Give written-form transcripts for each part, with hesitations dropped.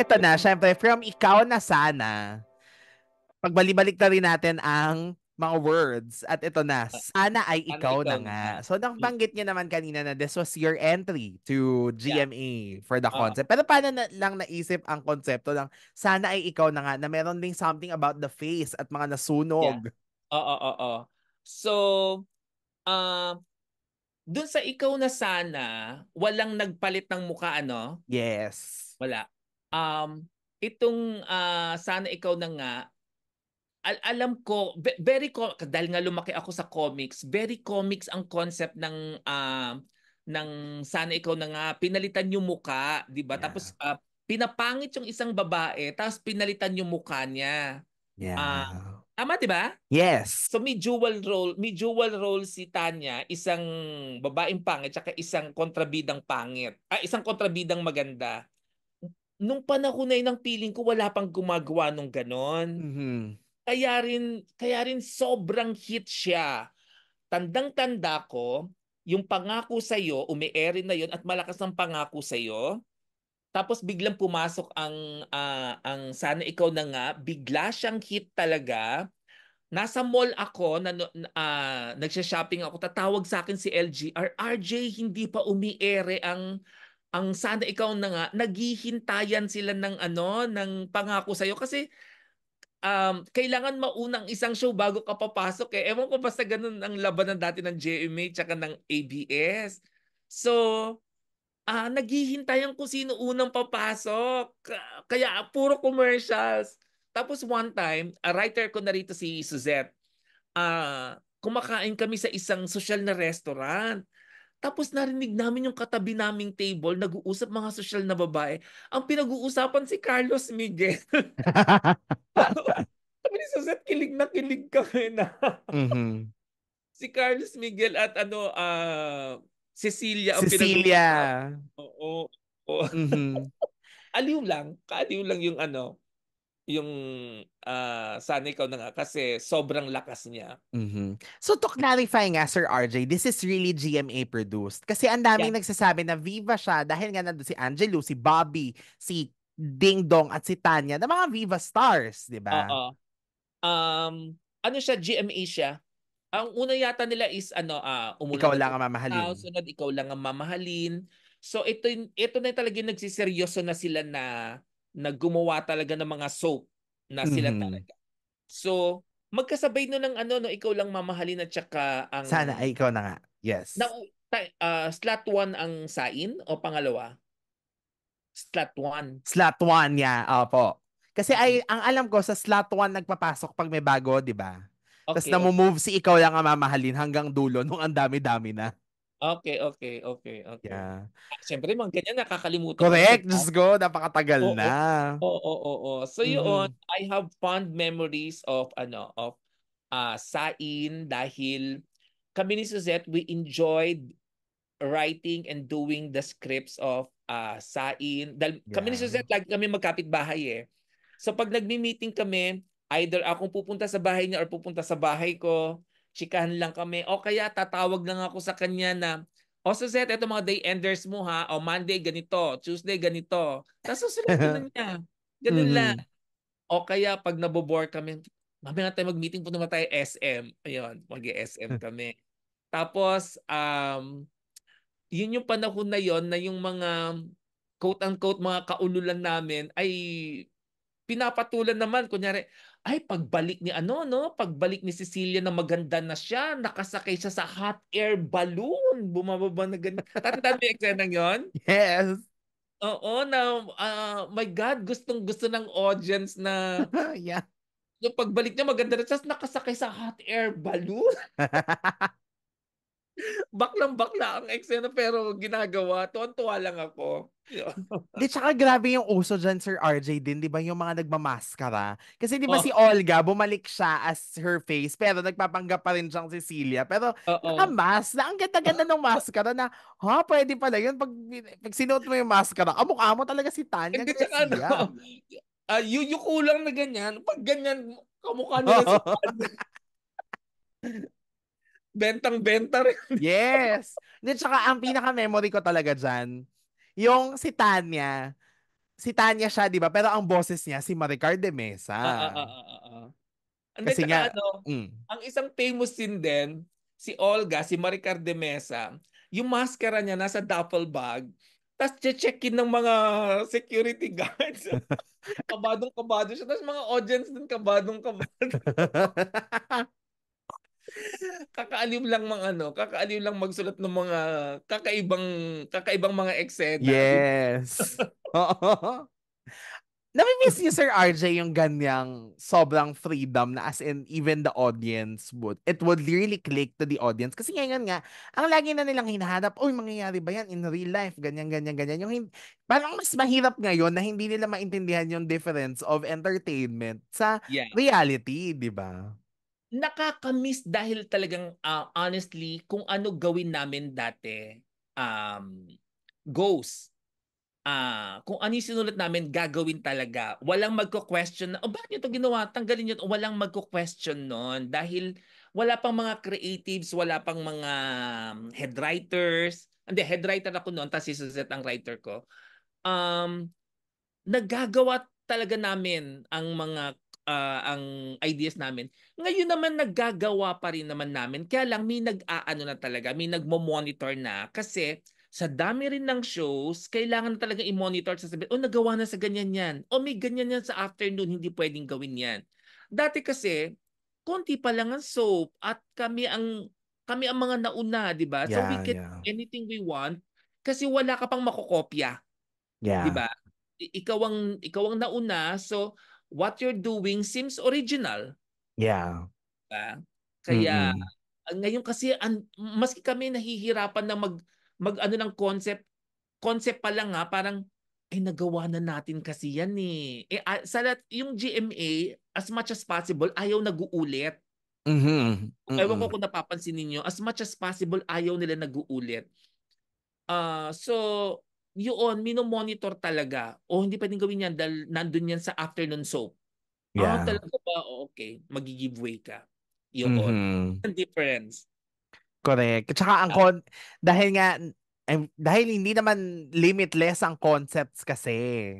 eto na, syempre, from ikaw na sana, pagbalik-balik na rin natin ang mga words. At ito na, sana ay Sana ikaw ikaw na na nga. nga. So, nabanggit niyo naman kanina na this was your entry to Yeah. GMA for the Oo. concept. Pero paano lang naisip ang konsepto ng sana ay ikaw na nga na meron ding something about the face at mga Yeah. nasunog? Oo, oo. So, ah, dun sa ikaw na sana, walang nagpalit ng mukha, ano? Yes. Wala. Itong, sana ikaw na nga, alam ko very dahil nga lumaki ako sa comics, very comics ang concept ng sana ikaw na nga, pinalitan yung mukha, 'di ba? Yeah. Tapos, pinapangit yung isang babae, tapos pinalitan yung mukha niya. Ah, Yeah. tama 'di ba? Yes. So may dual role si Tanya, isang babaeng pangit tsaka isang kontrabidang pangit. Isang kontrabidang maganda. Nung panahon na yun ang feeling ko wala pang gumagawa nung gano'n. Mhm. Kaya rin sobrang hit siya. Tandang-tanda ko, yung Pangako Sa'yo, umi-ere na yun at malakas ang Pangako Sa'yo. Tapos biglang pumasok ang Sana Ikaw na Nga, bigla siyang hit talaga. Nasa mall ako, nagsha-shopping ako, tatawag sa akin si LGR, RJ, hindi pa umi-ere ang Sana Ikaw na Nga, naghihintayan sila ng ng Pangako Sa'yo kasi kailangan maunang isang show bago ka papasok eh. Ewan ko basta ganun ang labanan dati ng GMA tsaka ng ABS. So, naghihintayan kung sino unang papasok. Kaya puro commercials. Tapos one time, a writer ko na rito si Suzette, kumakain kami sa isang social na restaurant. Tapos narinig namin yung katabi naming table, nag-uusap mga social na babae. Ang pinag-uusapan si Carlos Miguel. Sabi ni Suzette, kilig na kilig kami na Mhm. si Carlos Miguel at Cecilia ang pinag-uusapan. Cecilia. Oo. Oo. Mhm. Kaaliw lang yung yung Sana Ikaw na Nga kasi sobrang lakas niya. Mhm. So to clarify nga, Sir RJ, this is really GMA produced. Kasi ang Yeah. daming nagsasabi na Viva siya dahil nga nandun si Angelo, si Bobby, si Ding Dong at si Tanya na mga Viva stars, di ba? Oo. Ano siya, GMA siya. Ang una yata nila is Ikaw Umulan ng lang ang mamahalin. sunod, Ikaw Lang ang Mamahalin. So ito na talaga nagsiseryoso na sila na gumawa talaga ng mga soap na sila Mhm. talaga. So magkasabay no ng no Ikaw Lang Mamahalin at saka Sana ang ay ikaw na nga. na, Yes. slot 1 ang Sain o pangalawa? Slot 1. Slot 1 niya, opo. Kasi ay, ang alam ko sa slot 1 nagpapasok pag may bago, di ba? Tapos Okay, okay. namumove si ikaw lang ang mamahalin hanggang dulo nung ang dami-dami na. Okay, okay, okay, okay. Yeah. Siyempre, mga ganyan, nakakalimutan mo na sa Correct. Diyos ko, napakatagal Oo. na. Oo, oo. So yun, Mhm. I have fond memories of Sain dahil kami ni Suzette, we enjoyed writing and doing the scripts of Sain. Dahil kami ni Yeah. Suzette, lagi kami magkapit-bahay eh. So pag nagmi-meeting kami, either akong pupunta sa bahay niya or pupunta sa bahay ko, chikahan lang kami. O kaya tatawag lang ako sa kanya na, O Suzette, ito mga day enders mo ha. O Monday ganito, Tuesday ganito. Tapos susunod ko na niya. Ganun lang. Mhm. O kaya pag nabobore kami, mamaya na tayo mag-meeting, punta na tayo SM. Ayun, mag-SM kami. Tapos, yun yung panahon na yon na yung mga quote-unquote mga kaululan namin ay pinapatulan naman. Kunyari, ay pagbalik ni pagbalik ni Cecilia na maganda na siya, nakasakay siya sa hot air balloon, bumababa na ganyan. Tatandaan mo yung eksena yon? Yes. Oo, na my God, gustong-gusto ng audience na Yeah. yung pagbalik niya maganda na siya, nakasakay sa hot air balloon. Baklang-bakla ang eksena pero ginagawa. Tuwan-tuwa lang ako. Di, tsaka grabe yung uso dyan, Sir RJ din, di ba, yung mga nagmamaskara. Kasi di ba si Oh, Olga, bumalik siya as her face, pero nagpapanggap pa rin siyang Cecilia. Pero oo. nakamas na, ang ganda-ganda ng maskara na, pwede pala yun. Pag sinuot mo yung maskara, mukha mo talaga si Tanya Hindi tsaka Garcia. yuyuko lang na ganyan. Pag ganyan, kamukha nila si Tanya. Bentang-benta rin. Yes! Di, tsaka ang pinaka-memory ko talaga dyan, yung si Tanya, si Tanya siya, di ba? Pero ang boses niya, si Maricar de Mesa. Ah, ah, ah, ah, ah, ah. And then, Kasi nga, tsaka ano, mm. ang isang famous din din, si Olga, si Maricar de Mesa, yung maskara niya nasa duffel bag, tapos check-in ng mga security guards. Kabadong-kabado siya. Tapos mga audience din kabadong-kabado. Kakaaliw lang magsulat ng mga kakaibang kakaibang mga eksena, di ba? Yes. Oo. Nami-miss niyo, Sir RJ, yung ganyang sobrang freedom na as in even the audience it would really click to the audience. Kasi ngayon nga, ang lagi na nilang hinahanap, uy, mangyayari ba yan in real life? Ganyan, ganyan, ganyan. Parang mas mahirap ngayon na hindi nila maintindihan yung difference of entertainment sa Yeah. reality, di ba? Nakakamiss dahil talagang honestly kung ano gawin namin dati goes. Kung ano yung sinulat namin, gagawin talaga. Walang magko-question na, "Oh, bakit niyo 'to ginawa? Tanggalin niyo." Walang magko-question nun dahil wala pang mga creatives, wala pang mga head writers. Hindi, head writer ako noon, tapos si Suzette ang writer ko. Um, Nagagawa talaga namin ang ideas namin. Ngayon naman naggagawa pa rin naman namin. Kaya lang may nag-aano na talaga, may nagmo-monitor na kasi sa dami rin ng shows, kailangan na talaga i-monitor sa sabi, oh, nagawa na sa ganyan yan. O may ganyan yan sa afternoon, hindi pwedeng gawin yan. Dati kasi, konti pa lang ang soap at kami ang mga nauna, 'di ba? So we Yeah, can yeah. anything we want kasi wala ka pang makokopya, 'di Yeah. ba? Ikaw ang nauna, so what you're doing seems original, Yeah. ba? Kaya Mm-mm. ngayon kasi maski kami nahihirapan na mag-ano ng concept pa lang nga parang eh nagawa na natin kasi yan eh. Yung GMA as much as possible ayaw nag-uulit. Mhm. Ewan ko Mm. kung napapansin ninyo, as much as possible ayaw nila nag-uulit. So, yun, mino-monitor talaga. O hindi pwedeng gawin yan dahil nandun yan sa afternoon soap. Yeah. Talaga ba? Okay. Magi-giveaway ka. Yun. Mhm. Ang difference. Correct. At saka dahil nga, dahil hindi naman limitless ang concepts kasi.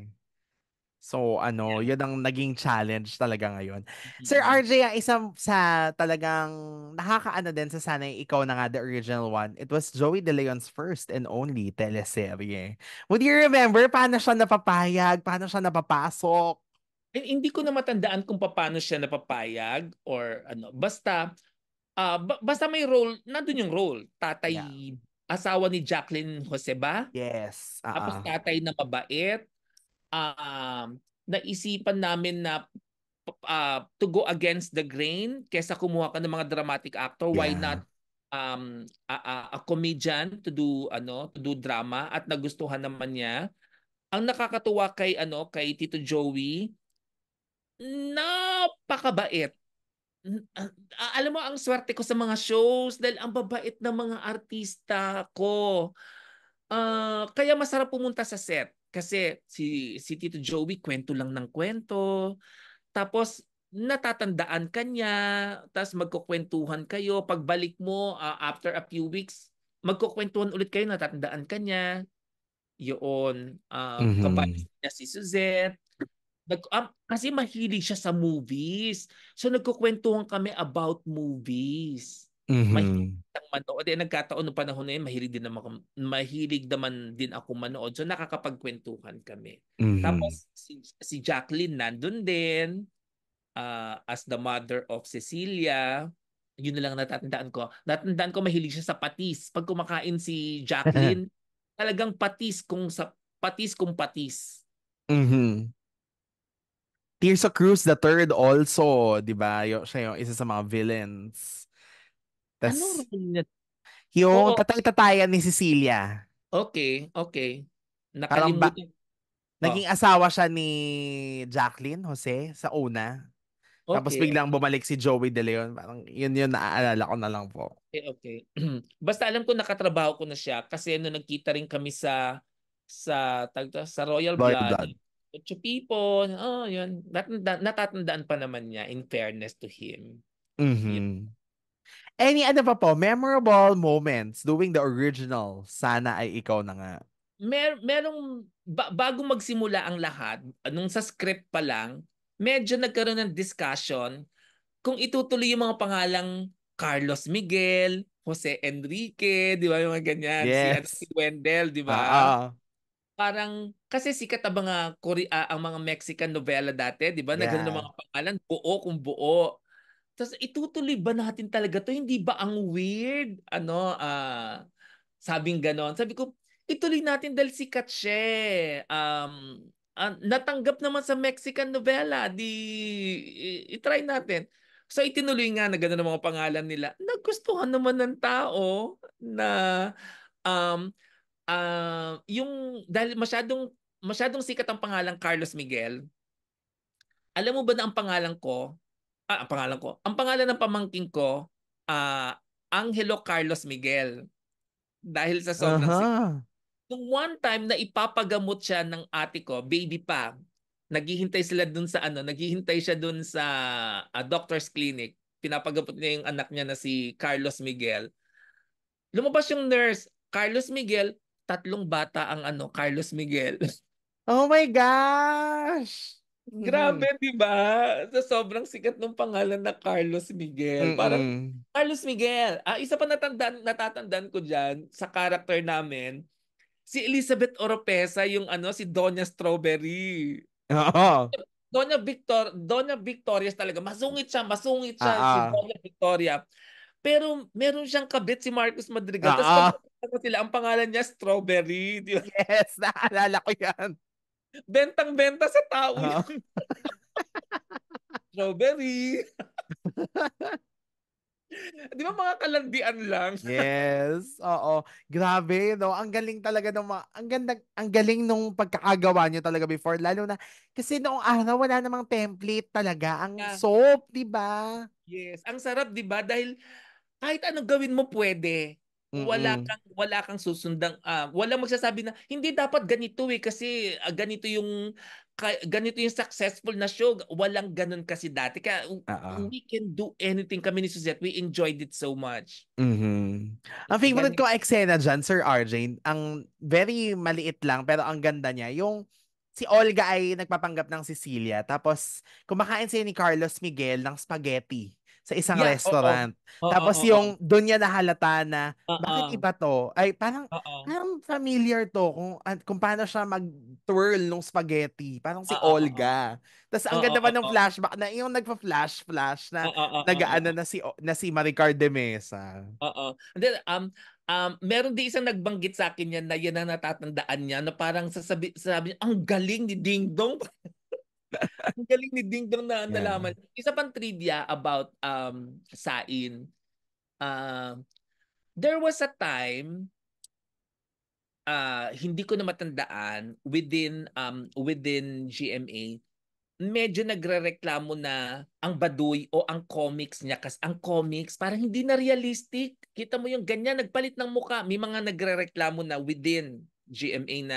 So, Yeah. yun ang naging challenge talaga ngayon. Sir Mm-mm. RJ, ang isang sa talagang nakakaano din sa Sana'y Ikaw Na Nga, the original one, it was Joey De Leon's first and only teleserye. Would you remember paano siya napapayag? Paano siya napapasok? Hindi ko na matandaan kung paano siya napapayag or ano. Basta may role, nandun yung role. Yeah. Asawa ni Jacqueline Joseba. Yes. Tapos tatay na mabait. Naisipan namin na to go against the grain kesa kumuha ka ng mga dramatic actor, why Yeah. not a comedian to do drama at nagustuhan naman niya. Ang nakakatuwa kay Tito Joey, napakabait. Alam mo ang swerte ko sa mga shows dahil ang babait ng mga artista ko. Kaya masarap pumunta sa set kasi si Tito Joey kwento lang ng kwento. Tapos natatandaan ka niya, tapos magkukwentuhan kayo. Pagbalik mo after a few weeks, magkukwentuhan ulit kayo, natatandaan ka niya. Yun, Mhm. kabatch niya si Suzette. Kasi mahilig siya sa movies. So nagkukwentuhan kami about movies. Mahilig Mhm. siyang manood. Nagkataon ng panahon na yun, mahilig naman din ako manood. So nakakapagkwentuhan kami. Mhm. Tapos si Jacqueline nandun din as the mother of Cecilia. Yun na lang natatandaan ko. Natatandaan ko mahilig siya sa patis. Pag kumakain si Jacqueline, talagang patis kung patis. Mhm. Tirsa Cruz the third also, 'di ba? Siya yung isa sa mga villains. Anong Tas role niya? yung Oo, tatay-tatayan ni Cecilia. okay, okay. Parang Nakalimutan. Oh, naging asawa siya ni Jacqueline Jose sa una. Tapos okay, biglang bumalik si Joey De Leon. Parang yun naaalala ko na lang po. okay, okay. Basta alam ko nakatrabaho ko na siya kasi nagkita rin kami sa Royal Royal Blood. Blood. Chupipo, yun. Natatandaan pa naman niya in fairness to him. Yun. Mhm. Any ano pa po, memorable moments doing the original Sana Ay Ikaw Na Nga. Merong bago magsimula ang lahat, nung sa script pa lang, medyo nagkaroon ng discussion kung itutuloy yung mga pangalang Carlos Miguel, Jose Enrique, di ba yung mga ganyan, si Yes. Wendell, di ba? Oo. Parang kasi sikat ang mga ang mga Mexican novela dati, 'di ba? Na ganun ang Yeah. mga pangalan, buo kung buo. Tapos itutuloy ba natin talaga 'to? Hindi ba ang weird? Sabing ganon. Sabi ko, ituloy natin dahil sikat siya. Natanggap naman sa Mexican novela, di i-try natin. So itinuloy nga na gano'n ang mga pangalan nila. Nagustuhan naman ng tao na um, yung dahil masyadong sikat ang pangalang Carlos Miguel. Alam mo ba na ang pangalan ng pamangking ko, Angelo Carlos Miguel. Dahil sa sobrang sikat. Aha. Nung one time na ipapagamot siya ng ate ko, baby pa, naghihintay siya dun sa doctor's clinic. Pinapagamot niya yung anak niya na si Carlos Miguel. Lumabas yung nurse, Carlos Miguel, tatlong bata ang Carlos Miguel. Oh my gosh! Grabe, Mhm. 'di ba? Sa sobrang sikat ng pangalan na Carlos Miguel. Parang Mm. Carlos Miguel. Isa pa natatandaan ko diyan sa character namin, si Elizabeth Oropesa yung si Doña Strawberry. Oo. Doña Victoria talaga. Masungit siya si Oo. Doña Victoria. Pero meron siyang kabit si Marcos Madrigal. Tapos pag Oo. sila, ang pangalan niya Strawberry. Di ba? Yes, naalala ko yan. Bentang-benta sa tao Oo. yung Strawberry. Di ba mga kalandian lang? Yes, oo. Grabe, no? Ang galing talaga ng ang galing nung pagkakagawa niyo talaga before. Lalo na, kasi noong araw, wala namang template talaga. Ang Yeah. soap, di ba? Yes. Ang sarap, di ba? Dahil kahit anong gawin mo pwede. Mm-mm. Wala kang susundang walang magsasabi na hindi dapat ganito kasi ganito yung successful na show. Walang ganun kasi dati. Kaya Oo. we can do anything kami ni Suzette. We enjoyed it so much. Mhm. Ang favorite Galing. ko eksena dyan, Sir RJ, ang very maliit lang pero ang ganda niya, yung si Olga ay nagpapanggap ng Cecilia tapos kumakain siya ni Carlos Miguel ng spaghetti sa isang Yeah, oo. restaurant. Oo, Tapos oo. yung doon niya nahalata na bakit Oo. iba to? Ay parang Oo. parang familiar to kung paano siya mag-twirl nung spaghetti. Parang si Oo, oo. Olga. Tapos ang Oo, ganda pa ng oo. flashback na yung nagfa-flash na Oo, oo, nagaano oo. na si Maricar de Mesa. Oo. And then, meron din isang nagbanggit sa akin yan na yan ang natatandaan niya na parang sabi niya, ang galing ni Ding Dong. Ang galing ni Ding Dong na Yeah. nalaman. Isa pang trivia about Sain. Um, there was a time, hindi ko na matandaan, within GMA, medyo nagrereklamo na ang Baduy o ang comics niya kasi ang comics parang hindi na realistic. Kita mo yung ganyan nagpalit ng muka. May mga nagrereklamo na within GMA na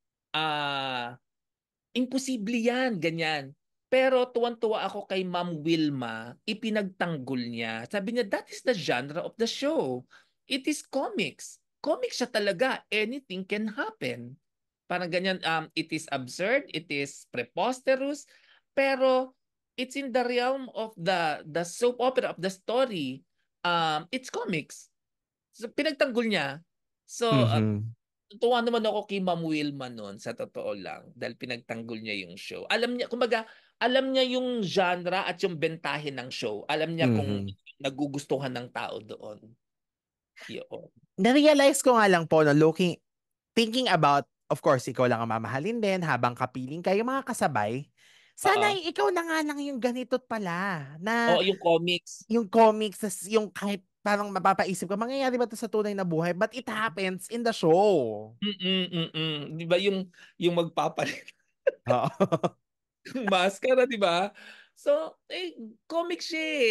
imposible yan, ganyan. Pero tuwan-tuwa ako kay Ma'am Wilma, ipinagtanggol niya. Sabi niya, that is the genre of the show. It is comics. Comics siya talaga. Anything can happen. Parang ganyan, it is absurd, it is preposterous, pero it's in the realm of the soap opera of the story. It's comics. So, pinagtanggol niya. So, Mhm. tuwa naman ako kay Ma'am Wilma noon, sa totoo lang, dahil pinagtanggol niya yung show. Alam niya, kumbaga, alam niya yung genre at yung bentahe ng show. Alam niya kung Mhm. nagugustuhan ng tao doon. Yun. Na-realize ko nga lang po no, thinking about, of course, ikaw lang ang mamahalin din habang kapiling kayo mga kasabay. Sana Oo. ikaw na nga lang yung ganito pala na Oo, yung comics. yung comics, yung kahit parang mapapaisip ka, mangyayari ba to sa tunay na buhay? But it happens in the show. Di ba yung magpapalit Oo. ng maskara, di ba? So, comic siya eh.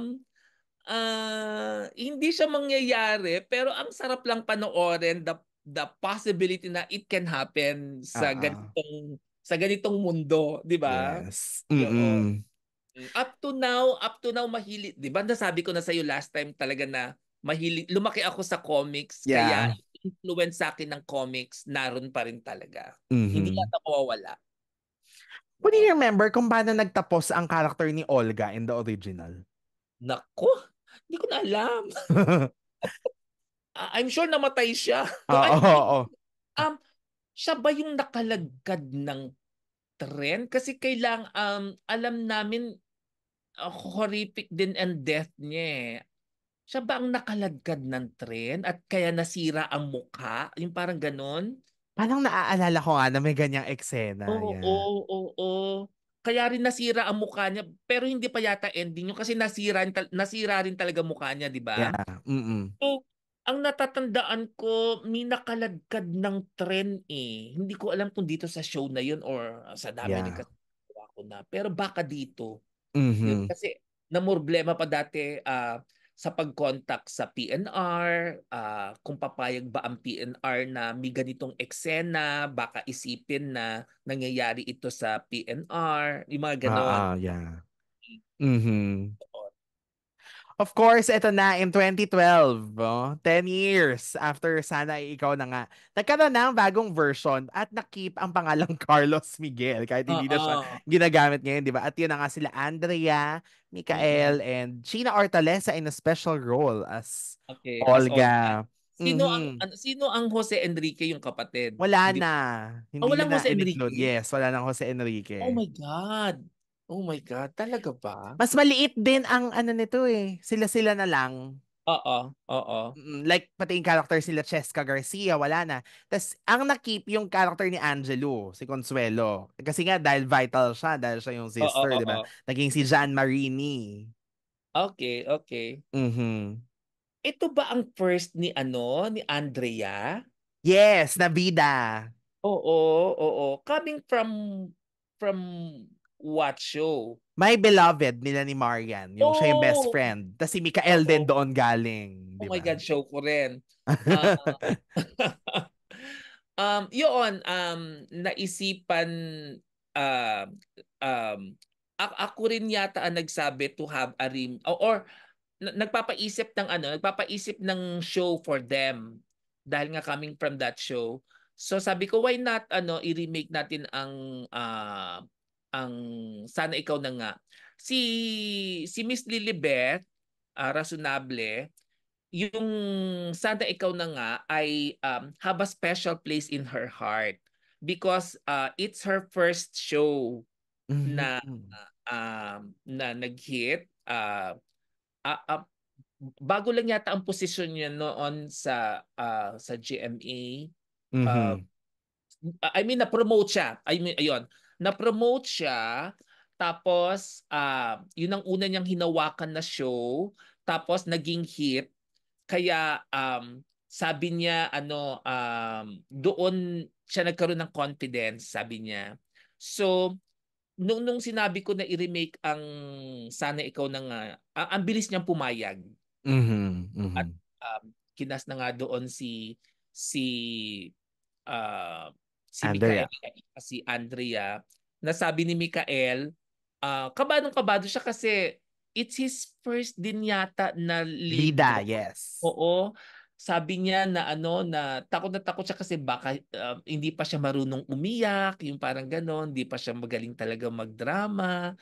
Hindi siya mangyayari, pero ang sarap lang panoorin the possibility na it can happen Oo. sa ganitong mundo, di ba? Yes. Yo. Mm-mm. Up to now mahilig, 'di ba? Nasabi ko na sa iyo last time talaga na lumaki ako sa comics kaya Yeah. influence sa akin ng comics, naroon pa rin talaga. Hindi Mhm. yata mawawala. What do you remember kung paano nagtapos ang character ni Olga in the original? Naku, hindi ko na alam. I'm sure namatay siya. Oo, Ay, oo, hindi. oo. Um, Siya ba yung nakalagkad ng tren? Kasi alam namin, horrific din ang death niya eh. Siya ba ang nakaladkad ng tren at kaya nasira ang mukha? Yung parang ganon? Parang naaalala ko nga na may ganyang eksena. Oo, Yeah. oo, oo. Kaya rin nasira ang mukha niya, pero hindi pa yata ending yun kasi nasira rin talaga mukha niya, di ba? Yeah. Mm-mm. So, ang natatandaan ko, may nakaladkad ng tren eh. Hindi ko alam kung dito sa show na yun or sa dami rin Yeah. kasi ko na. Pero baka dito. Yun. Mhm. Kasi namroblema pa dati sa pag-contact sa PNR, kung papayag ba ang PNR na may ganitong eksena, baka isipin na nangyayari ito sa PNR, yung mga ganon. Yeah. Mhm. Of course, ito na in 2012, 10 years after Sana Ay Ikaw na nga, nagkaroon ng bagong version at nakip ang pangalang Carlos Miguel kahit hindi na siya Oo. ginagamit ngayon, di ba? At yun na nga sila Andrea, Mm-mm. Mikael, and Sheena Ortalesa in a special role as Okay, as Olga. Olga. Mhm. Sino ang Jose Enrique yung kapatid? Wala Hindi na. Hindi walang yun na Jose in-include. Enrique? Yes, wala nang Jose Oh Enrique. my God. Oh my God, talaga ba? Mas maliit din ang ano nito eh. Sila-sila na lang. Oo, oo. Like, pati yung character sila Cheska Garcia, wala na. Tapos, ang nakip yung character ni Angelo, si Consuelo. Kasi nga, dahil vital siya, dahil siya yung Oo, sister, di ba? oo. Naging si Jean Marini. Okay, okay. Mhm. Ito ba ang first ni Andrea? Yes, Nabida. Oo, oo. Coming from what show? My Beloved nila ni Marian, yung siya yung best Oh, friend. Tapos si Mikael din oo. doon galing, Oh di my ba? God, show ko rin. Ah, yun, naisipan, uh, um, ako rin yata ang nagsabi to have a or nagpapaisip ng show for them dahil nga coming from that show. So sabi ko, why not i-remake natin ang Sana Ikaw na nga. Si Miss Lilibet, Razonable, yung Sana Ikaw na nga ay have a special place in her heart because it's her first show na Mhm. nag-hit. Ah, ah, Bago lang yata ang posisyon niya noon sa GMA. Uh, Mhm. I mean, na-promote siya. I mean, ayun. Na-promote siya. Tapos, yun ang una niyang hinawakan na show. Tapos, naging hit. Kaya, sabi niya, doon siya nagkaroon ng confidence, sabi niya. So, nung sinabi ko na i-remake ang Sana Ikaw na nga, ang bilis niyang pumayag. Mhm. At Mhm. kinas na nga doon si ah, si Mikael Andrea. at si Andrea. Nasabi ni Mikael, kabadong-kabado siya kasi it's his first din yata na lead Bida, role. yes. Oo. Sabi niya na takot siya kasi baka hindi pa siya marunong umiyak, yung parang ganon, hindi pa siya magaling talaga magdrama.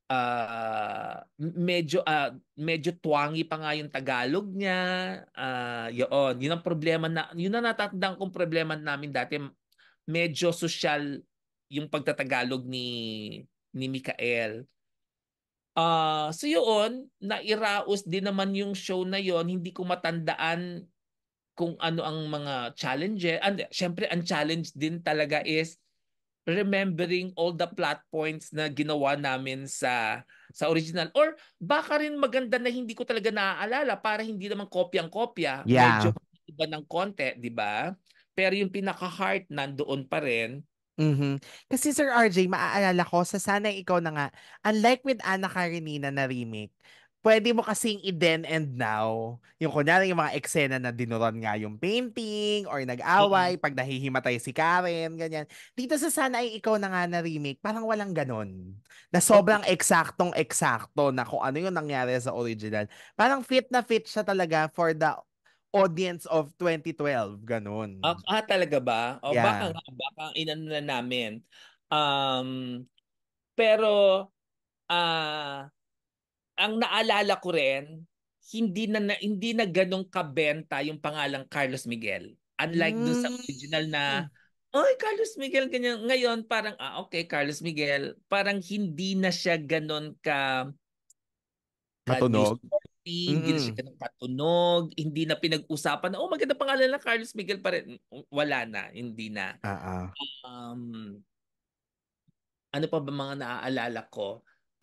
Medyo twangy pa nga yung Tagalog niya. Yun ang problema yun ang natatandaan kong problema namin dati. Medyo social yung pagtatagalog ni Mikael. So yun, nairaos din naman yung show na yon. Hindi ko matandaan kung ano ang mga challenges. And syempre, ang challenge din talaga is remembering all the plot points na ginawa namin sa original. Or baka rin maganda na hindi ko talaga naaalala para hindi naman kopyang-kopya. Yeah. Medyo iba ng konti, di ba? Pero yung pinaka-heart nandoon pa rin. Mhm. Kasi Sir RJ, maaalala ko sa Sana Ikaw na nga, unlike with Anna Karenina na remake, pwede mo kasing i-then and now. Yung kunyari yung mga eksena na dinuron nga yung painting or Mm-mm. nag-away pag nahihimatay si Karen, ganyan. Dito sa Sana Ay Ikaw na nga na remake, parang walang ganon. Na sobrang Okay. eksaktong-eksakto na kung ano yung nangyari sa original. Parang fit na fit siya talaga for the audience of 2012, ganun. Talaga ba? O baka Yeah. nga, baka inano na namin. Um, pero ah ang naalala ko rin, hindi na ganong kabenta yung pangalang Carlos Miguel. Unlike dun sa original na, Mm. oy, Carlos Miguel, ganyan. Ngayon, parang, okay, Carlos Miguel. Parang hindi na siya ganon Matunog. newsworthy, hindi na siya Mm. ganon katunog, hindi na pinag-usapan na, maganda pangalan lang Carlos Miguel pa rin. Wala na, hindi na. Ah. Um, ano pa ba mga naaalala ko?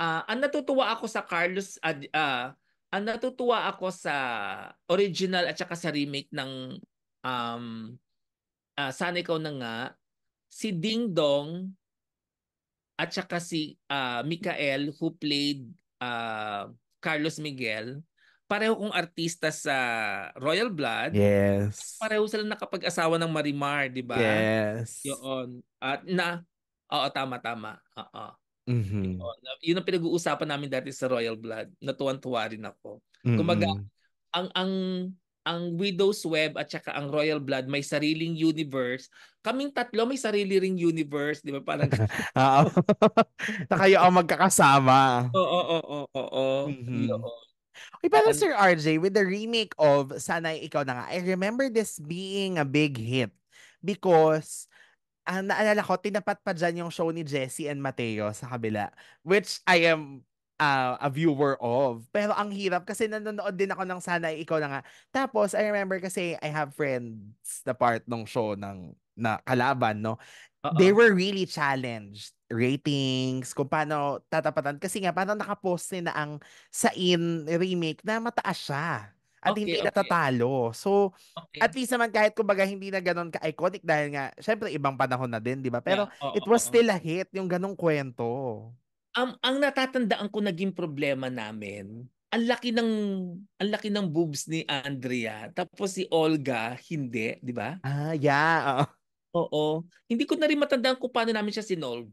Ang natutuwa ako sa original at saka sa remake ng um, Sana Ikaw Na Nga, si Ding Dong at saka si Mikael who played Carlos Miguel, pareho kong artista sa Royal Blood. Yes. Pareho sila nakapag-asawa ng Marimar, di ba? Yes. Yun. Oo, tama. Oo. Mhm. Yun ang pinag-uusapan namin dati sa Royal Blood. Natuwan-tuwa rin ako. Kumbaga, Mm. ang ang ang Widow's Web at saka ang Royal Blood may sariling universe. Kaming tatlo may sarili ring universe, di ba? Parang Oo. Na kayo ang magkakasama. oo. Mhm. Yun. Uy, pero Sir RJ, with the remake of Sana'y Ikaw Na Nga, I remember this being a big hit because naalala ko, tinapat pa dyan yung show ni Jessie and Mateo sa kabila, which I am a viewer of. Pero ang hirap kasi nanonood din ako ng Sana'y Ikaw Na Nga. Tapos, I remember kasi I have friends na part ng show na kalaban, no? They Oo. were really challenged ratings, kung paano tatapatan. Kasi nga, parang nakapost na ang Sain remake na mataas siya at Okay, hindi okay. natatalo. So, at Okay. least naman kahit kumbaga hindi na ganun ka-iconic dahil nga, syempre ibang panahon na din, di ba? Pero Yeah, it oo, was oo. still a hit, yung ganong kwento. Ang natatandaan ko naging problema namin, ang laki ng boobs ni Andrea, tapos si Olga hindi, 'di ba? Yeah. Oo. Oo. Hindi ko na rin matandaan kung paano namin siya sinolve.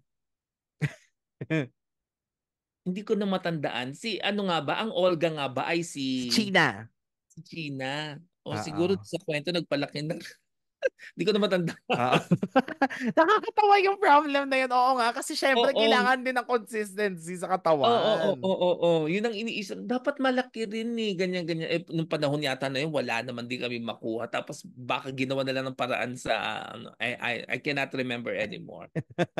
Hindi ko na matandaan. Si ano nga ba, ang Olga nga ba ay Si China. si China. O siguro Oo. sa kwento nagpalaki na. Hindi ko na matandaan. Oo. Nakakatawa yung problem na yun. Oo nga, kasi syempre Oo. kailangan din ng consistency sa katawan. Oo. Yun ang iniisip. Dapat malaki rin eh. Ganyan. Eh, nung panahon yata na yun, wala naman din kami makuha. Tapos baka ginawa na lang ng paraan sa, ano, I cannot remember anymore.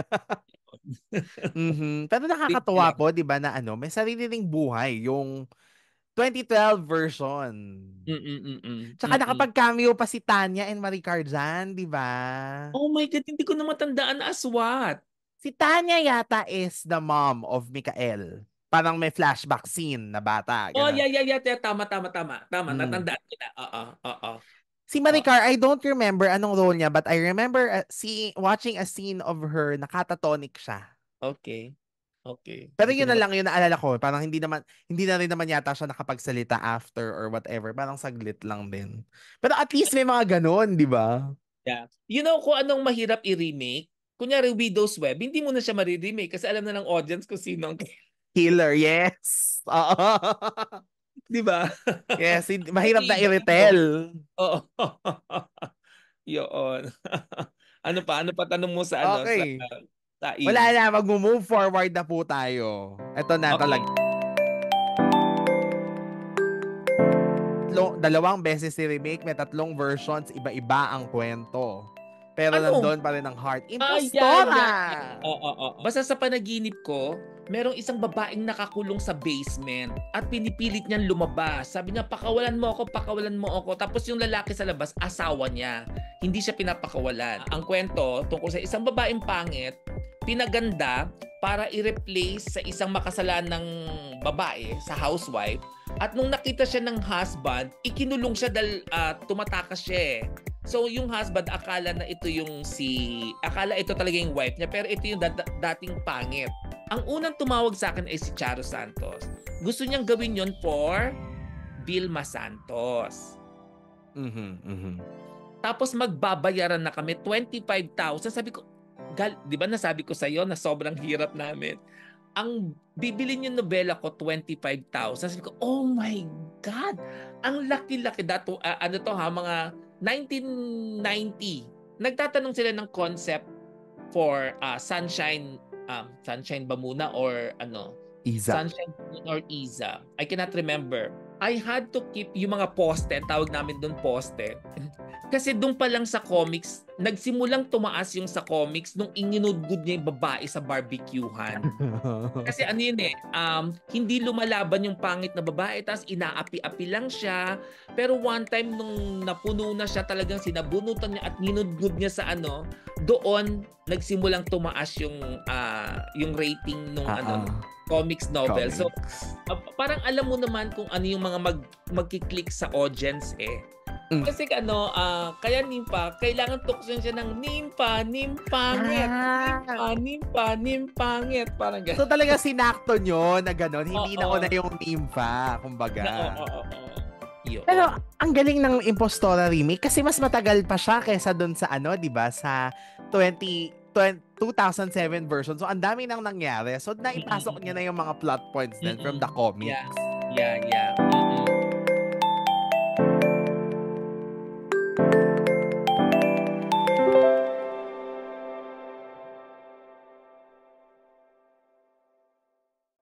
Mhm. Pero Simple nakakatuwa lang. po, 'di ba, na may sarili ring buhay yung 2012 version. Tsaka Mm. nakapag-cameo pa si Tanya and Maricar dyan, 'di ba? Oh my God, hindi ko na matandaan as what? Si Tanya yata is the mom of Mikael. Parang may flashback scene na bata, Oh, gano'n. yeah. Tama, Mm. natandaan ko na. Oo. Si Oo. Maricar, I don't remember anong role niya, but I remember watching a scene of her, nakatatonic siya. Okay. Pero Hindi ko yun na na lang yung naalala ko. Parang hindi na rin naman yata siya nakapagsalita after or whatever. Parang saglit lang din. Pero at least may mga ganun, di ba? yeah. You know kung anong mahirap i-remake? Kunyari Widow's Web, hindi mo na siya ma-remake kasi alam na ng audience kung sino ang Killer, yes. Oo. di ba? Yes, mahirap na Iiba mo. i-retell. Oo. Yun. Ano pa tanong mo sa ano Okay. sa Wala in? na, mag-move forward na po tayo. Ito na talaga. Okay. Dalawang beses si remake, may tatlong versions, iba-iba ang kwento. Pero Ano? nandun pa rin ang heart. Yeah. Impostora! Oo. Basta sa panaginip ko, merong isang babaeng nakakulong sa basement at pinipilit niyang lumabas. Sabi niya, pakawalan mo ako. Tapos yung lalaki sa labas, asawa niya. Hindi siya pinapakawalan. Ang kwento tungkol sa isang babaeng pangit, pinaganda para i-replace sa isang makasalanang babae, sa housewife. At nung nakita siya ng husband, ikinulong siya dahil tumatakas siya eh. So yung husband akala ito talaga yung wife niya pero ito yung dating pangit. Ang unang tumawag sa akin ay si Charo Santos. Gusto niyang gawin yon for Vilma Santos. Tapos magbabayaran na kami 25,000. Sabi ko, 'di ba nasabi ko sa iyo na sobrang hirap namin. Ang bibili niyo nobela ko 25,000. Sabi ko, oh my God, ang laki-laki dato ano to ha, mga 1990. Nagtatanong sila ng concept for Sunshine ba muna or ano? Iza. Sunshine or Iza. I cannot remember. I had to keep yung mga poste, tawag namin doon poste. Kasi doon pa lang sa comics, nagsimulang tumaas yung sa comics nung inginudgud niya yung babae sa barbecuehan. Kasi ano yun hindi lumalaban yung pangit na babae, tapos inaapi-api lang siya. Pero one time nung napuno na siya, talagang sinabunutan niya at ninudgud niya sa ano, doon nagsimulang tumaas yung rating nung comics novel. Comics. So parang alam mo naman kung ano yung mga magki-click sa audience eh. Kasi kaya Nimpa, kailangan tukson siya ng Nimpa, Nimpangit. Nimpangit. Parang gano'n. So talaga sinakto nyo na gano'n, hindi na una yung Nympha, kumbaga. Pero ang galing ng Impostora remake kasi mas matagal pa siya kaysa dun sa di ba, sa 2007 version. So ang dami nang nangyari. So naipasok niya na yung mga plot points din from the comics. Yeah.